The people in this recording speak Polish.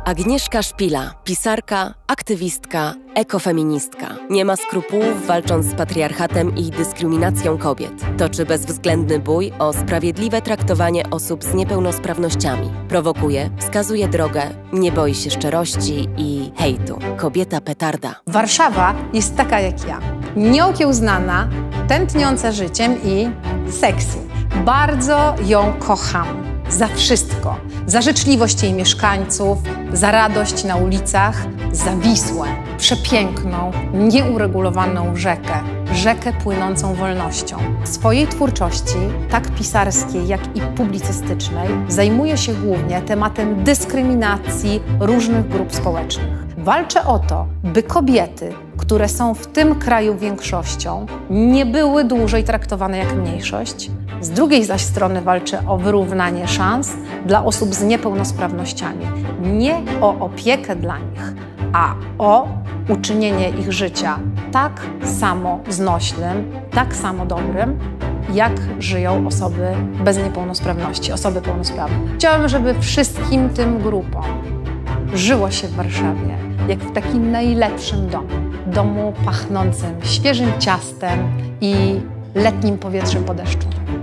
Agnieszka Szpila, pisarka, aktywistka, ekofeministka. Nie ma skrupułów, walcząc z patriarchatem i dyskryminacją kobiet. Toczy bezwzględny bój o sprawiedliwe traktowanie osób z niepełnosprawnościami. Prowokuje, wskazuje drogę, nie boi się szczerości i hejtu. Kobieta petarda. Warszawa jest taka jak ja. Nieokiełznana, tętniąca życiem i sexy. Bardzo ją kocham. Za wszystko. Za życzliwość jej mieszkańców, za radość na ulicach, za Wisłę. Przepiękną, nieuregulowaną rzekę płynącą wolnością. W swojej twórczości, tak pisarskiej, jak i publicystycznej, zajmuje się głównie tematem dyskryminacji różnych grup społecznych. Walczę o to, by kobiety, które są w tym kraju większością, nie były dłużej traktowane jak mniejszość. Z drugiej zaś strony walczę o wyrównanie szans dla osób z niepełnosprawnościami. Nie o opiekę dla nich, a o uczynienie ich życia tak samo znośnym, tak samo dobrym, jak żyją osoby bez niepełnosprawności, osoby pełnosprawne. Chciałabym, żeby wszystkim tym grupom żyło się w Warszawie jak w takim najlepszym domu. Domu pachnącym świeżym ciastem i letnim powietrzem po deszczu.